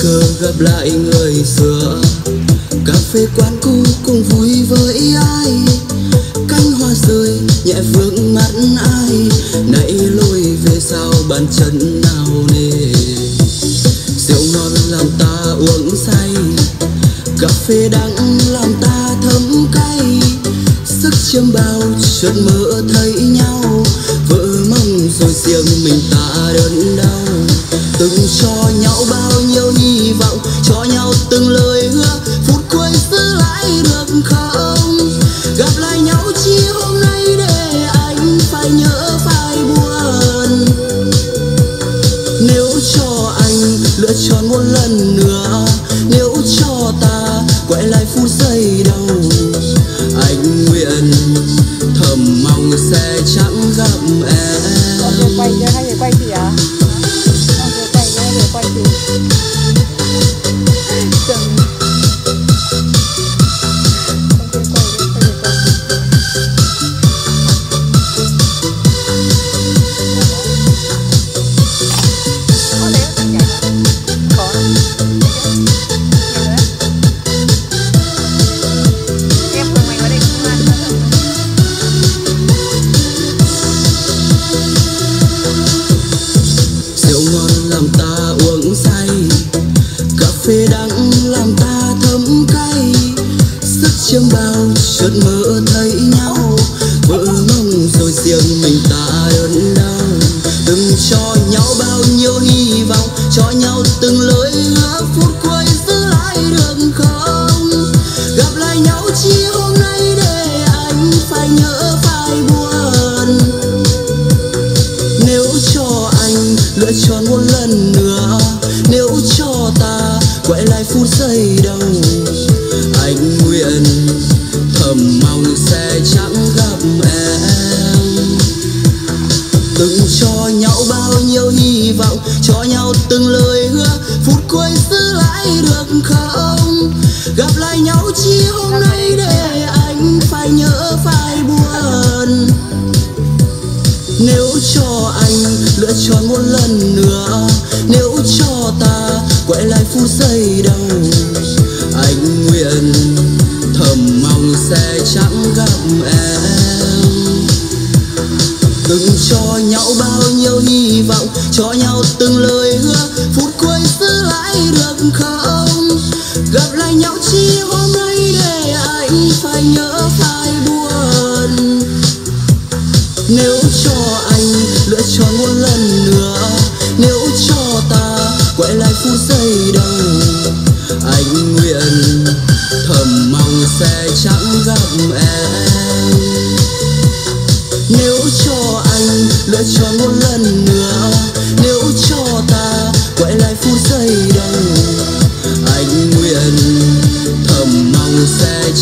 cờ gặp lại người xưa, cà phê quán cũ cùng vui với ai, cánh hoa rơi nhẹ vương mắt ai, nãy lối về sau bàn chân nào nề. Rượu ngon làm ta uống say, cà phê đắng làm ta thấm cay, sức chiêm bao chợt mơ thấy nhau, vỡ mong rồi riêng mình ta đớn đau. Từng cho nhau bao nhiêu hy vọng, cho nhau từng lời hứa, phút cuối giữ lại được không? Gặp lại nhau chỉ hôm nay để anh phải nhớ phải buồn. Nếu cho anh lựa chọn một lần nữa, nếu cho ta quay lại phút giây đầu, anh nguyện thầm mong sẽ chẳng gặp em. Còn việc quay chưa hay việc quay gì à? Còn việc quay chưa hay việc quay gì? Làm ta uống say, cà phê đắng làm ta thấm cay, sức chiêm bao chợt mơ thấy nhau, vỡ mong rồi riêng mình ta đớn đau. Từng cho nhau bao nhiêu hy vọng, cho nhau từng lời hứa, phút cuối giữ lại được không? Gặp lại nhau chỉ hôm nay để anh phải nhớ phải buồn. Nếu cho anh lựa chọn một lần nữa, nếu cho ta quay lại phút giây đầu, anh nguyện thầm mong sẽ chẳng gặp em. Từng cho nhau bao nhiêu hy vọng, cho nhau từng lời hứa, phút cuối giữ lại được không? Gặp lại nhau chỉ hôm nay để anh phải nhớ phải buồn. Nếu cho anh lựa chọn một lần nữa, nếu cho ta quay lại phút giây đầu, anh nguyện thầm mong sẽ chẳng gặp em. Từng cho nhau bao nhiêu hy vọng, cho nhau từng lời hứa, phút cuối giữ lại được không? Gặp lại nhau chỉ hôm nay để anh phải nhớ phải buồn. Nếu cho anh lựa chọn một lần nữa, nếu cho ta quay lại phút giây đầu, anh nguyện thầm mong sẽ chẳng gặp em. Nếu cho anh lựa chọn một lần nữa, nếu cho ta quay lại phút giây đầu, anh nguyện thầm mong sẽ